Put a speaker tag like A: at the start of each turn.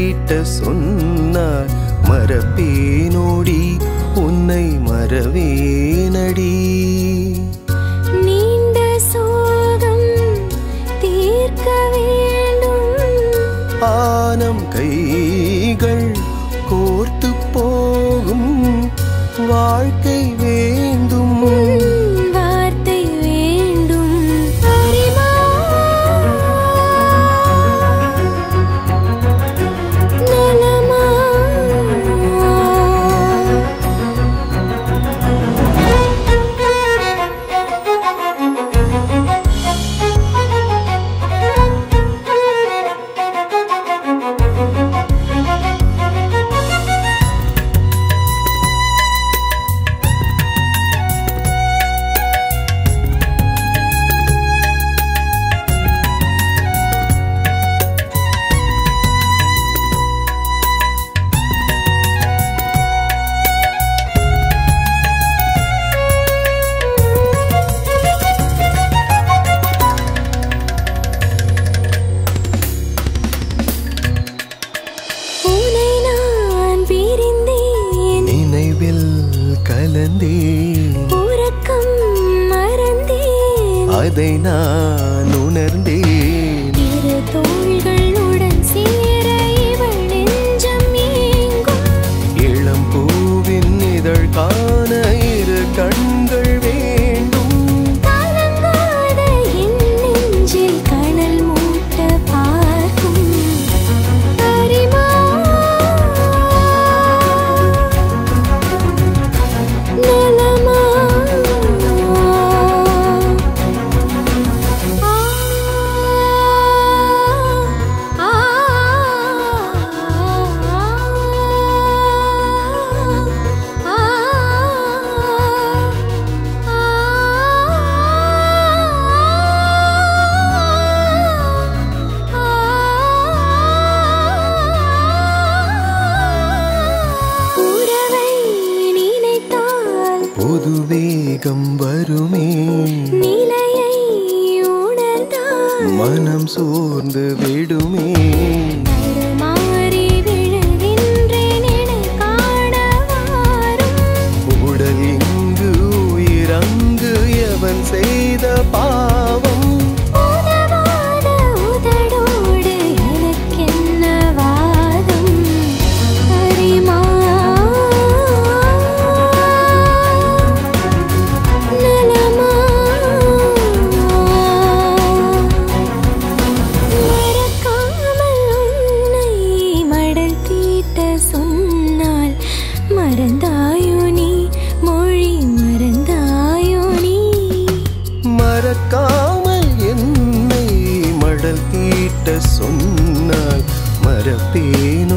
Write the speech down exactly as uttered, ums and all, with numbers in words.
A: தீட்ட சொன்னார் மறப்பேனோடி உன்னை மறவேனடி.
B: நீண்ட சோகம் தீர்க்க வேண்டும்
A: ஆனம் கைகள் கோர்த்து போகும் வாழ்க்கை வேண்டும்
B: வார்த்தை வேண்டும். அறிமா நலமா உறக்கம் மறந்தேன்
A: அதை நான் உணர்ந்தேன்.
B: இரு தோள்களுடன் சேர இவள் நெஞ்சம் ஏங்கும்.
A: இளம் பூவின் இதழ் காண இரு கண்கள் வேண்டும்.
B: கலங்காத என் நெஞ்சில் கனல் மூட்ட பார்க்கும். அறிமா நலமா
A: புது வேகம் வருமே
B: நிலையை உணர்ந்தால்
A: மனம் சோர்ந்து விடுமே.
B: மாறி விழுகின்றேன் என்னை காண வாரும்.
A: உடல் இங்கு உயிரங்கு எவன் செய்த பாவம்.
B: உதவாத உதடோடு எனக்கென்ன வாதம். அறிமா நலமா மறக்காமல் உன்னை மடல் தீட்ட சொன்னால் மறந்தாயோ நீ மொழி மறந்தாயோ நீ.
A: மறக்காமல் என்னை மடல் தீட்ட சொன்னால் மறப்பேன்